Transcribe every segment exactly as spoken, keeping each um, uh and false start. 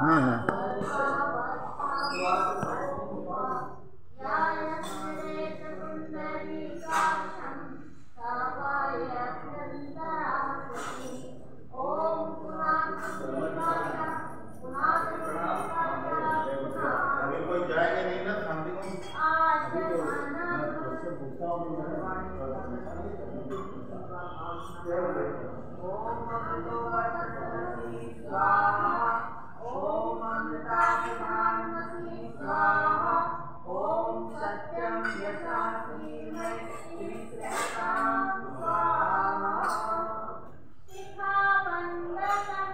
हाँ हाँ कोई जाएगा नहीं ना शांति को ओम अमृताभिमानमसि स्वाहा ओम सत्यम यशास्मीमय श्रीकृष्णां स्वाहा शिखावन्दनं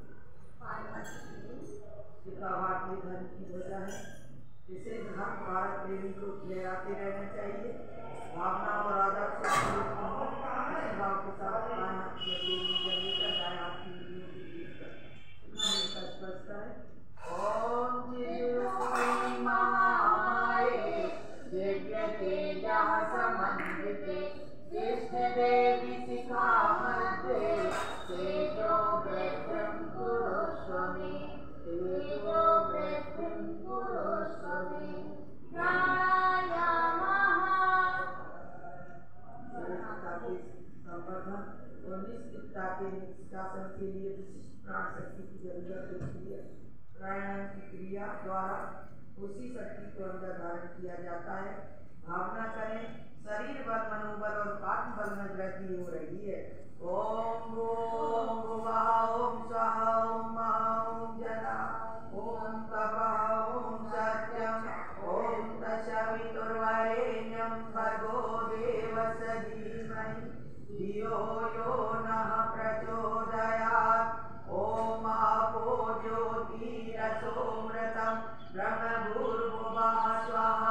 शिखा भारतीय धर्म की ध्वजा है। इसे धर्म भारत प्रेमी को लहराते रहना चाहिए। भावना और आदर से इस भाव के साथ दाएं हाथ की हथेली पर लेकर दाएं हाथ की उंगलियों के बीच पर स्पर्श करें। ओम जितुमयि महामाये दिव्य तेजः समन्विते कृष्ण देवी शिखामध्ये तेजो वृद्धिं कुरुष्व मे तेजो वृद्धिं कुरुष्व मे प्राणायामः संवर्धन और निष्क्रियता के निष्कासन के लिए विशिष्ट प्राण शक्ति की जरूरत होती है। प्राणायाम की क्रिया द्वारा उसी शक्ति को अंदर धारण किया जाता है। भावना करें शरीर बल मनोबल और आत्म बल में वृद्धि हो रही है। ओम ओम भुवः ओम स्वः ओम महः ओम जनः ओम तपः ओम सत्यम ओम तत्सवितुर्वरेण्यं भर्गो देवस्य धीमहि धियो यो नः प्रचोदयात्। ओम आपो ज्योतिरसोमृतं ब्रह्मभूर्भुवः स्वः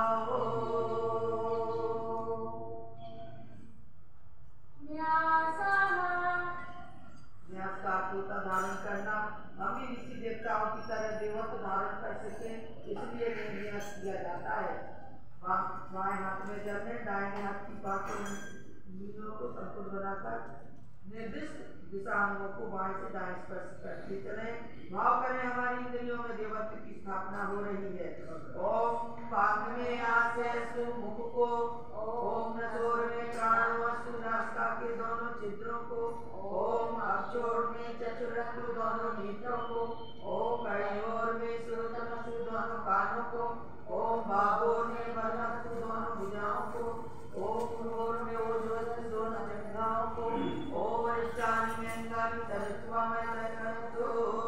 न्यास का पोता धारण करना। हम भी ऋषि देवताओं की तरह देवत्व धारण कर सके इसलिए न्यास किया जाता है। बाएं हाथ में जल में दाहिने हाथ की बातों मीलों को संपूर्ण बनाकर निर्दिष्ट दिशाओं को बाएं से दाएं स्पर्श करते चले। भाव करें हमारी इंद्रियों में देवत्व की स्थापना हो रही है। ओम पाद में आसे मुख को ओम नसोर में प्राणवस्तु नासिका के दोनों छिद्रों को ओम अक्षोर में चतुरंग दोनों नेत्रों को ओम कड़ियोर में श्रोतमस्तु दोनों कानों को ओम बाबोर में बलमस्तु दोनों भुजाओं को ओम मोर में ओजवस्तु दोनों जंघाओं को ओम अष्टानी में अंगानी तरस्वा में तरसो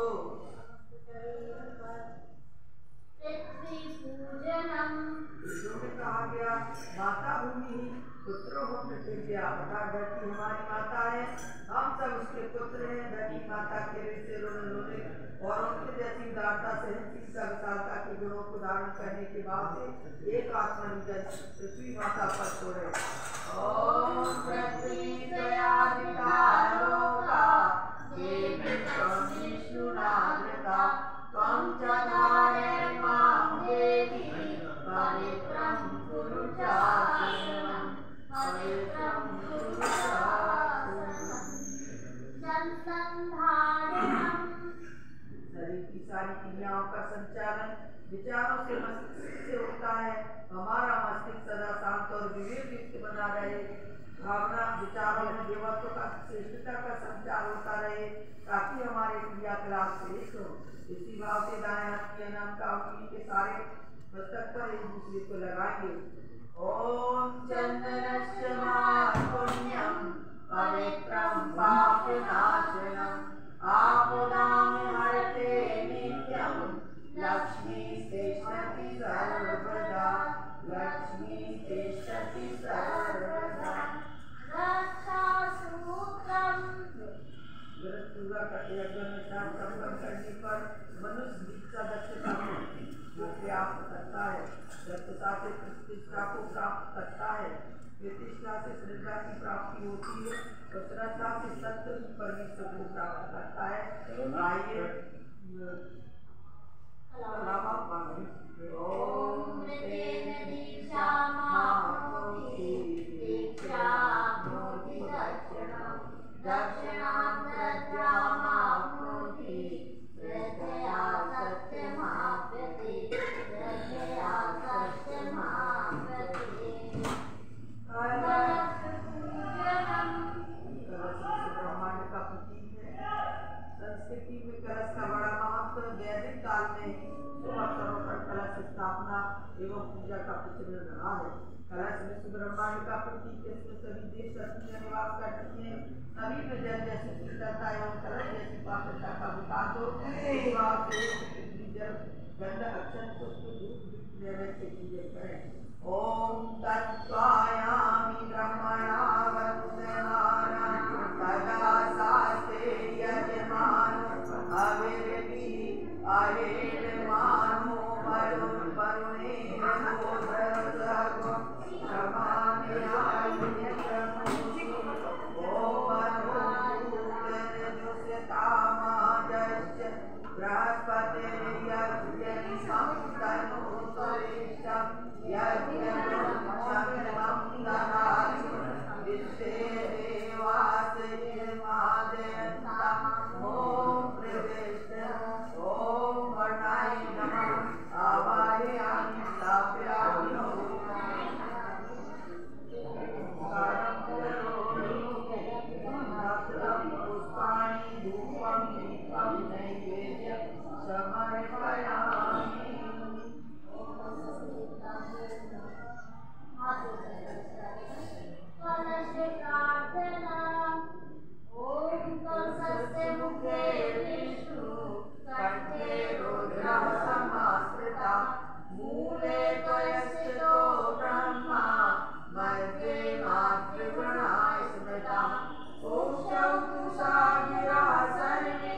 कहा गया माता भूमि पुत्रों हो पृथ्वी अर्थात धरती हमारी माता है। हम सब उसके पुत्र हैं। धरती माता के से रोने रोने और उनके जैसी उदारता सहनशीलता विशालता के गुणों को धारण करने के बाद से एक आत्मा निजन पृथ्वी माता पर छोड़े। ओम पृथ्वी दयादिकारोका देवी विष्णुनाद्रता त्वं च धारय मां देवी पवित्रं कुरु चाशनं पवित्रं कुरु चाशनं संसंधारणं। शरीर की सारी क्रियाओं का संचालन विचारों से मस्तिष्क से होता है। हमारा मस्तिष्क सदा शांत और विवेक युक्त बना रहे। भावना विचारों में देवत्व का श्रेष्ठता का संचार होता रहे ताकि हमारे क्रियाकलाप श्रेष्ठ हो। इसी भाव से दाएं हाथ की नाम का उंगली के सारे मस्तक पर एक दूसरे को लगाएंगे। ओम चंदनस्य पुण्यम पवित्रम पापनाशनम आपदां हरते नित्यं लक्ष्मी तिष्ठति सर्वदा लक्ष्मी तिष्ठति सर्वदा रक्षासूत्रम। पूरा संपन्न करने पर मनुष्य दीक्षा दक्षता को प्राप्त करता है। दक्षता से प्रतिष्ठा को प्राप्त करता है। प्रतिष्ठा से श्रद्धा की प्राप्ति होती है और श्रद्धा से सत्य परमेश्वर को प्राप्त करता है। आइए ओम तेन दीक्षा माप्नोति दीक्षा माप्नोति दक्षिणं दक्षिणां प्रज्ञां माप्नोति प्रज्ञया धरती में निवास करती हैं, सभी में जल जैसी शीतलता एवं कलश जैसी पात्रता का विकास हो। जल गंध अक्षर पुष्प धूप नैवेद्य पूजन करें। ओम तत्त्वायामि ब्रह्मणा वन्दमाना तदा सास्ते यजमानो अविर्भि अहेर्मानो वरुण वरुणेन गोधर्मसहगो क्षमामि ओवरोदरजुषतामाजश्च बृहस्पतिर्यज्ञनिसंतनोत्तरिष्टं यज्ञं ददाति विश्वे देवास निर्मादयन्तः ॐ प्रविष्ट ॐ वर्णाय नमः आवाहयामि स्थापयामि पुष्पाणि धूपं दीपं नैवेद्यं समर्पयामि। ओम कंसस्य मुखे विष्णु कंठे रुद्रः समाश्रिता मूले त्वयस्थितो ब्रह्मा मध्ये मातृगणाय स्मृता ओषौ तुषा गिरा सर्वे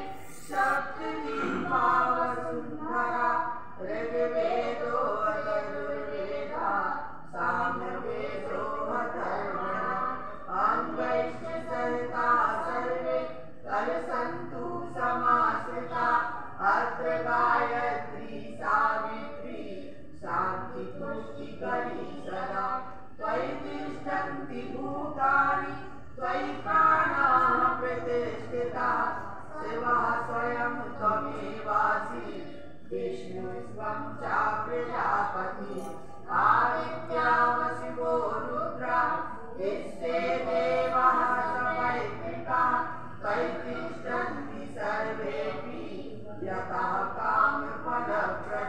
शक्तिदीपावसुन्धरा ऋग्वेदो यजुर्वेदः सामवेदो अथर्वणः अंगैश्च सहिता सर्वे कलसन्तु समाश्रिता अत्र गायत्री सावित्री शान्ति पुष्टिकरी सदा त्वयि तिष्ठन्ति भूतानि त्वयि प्राणाः प्रतिष्ठिताः शिवः स्वयं त्वमेवासि विष्णुस्त्वं च प्रजापतिः आदित्यावशिवो रुद्रः विश्वे देवाः समैत्रिकाः त्वयि तिष्ठन्ति सर्वेऽपि यतः कामफलप्रदाः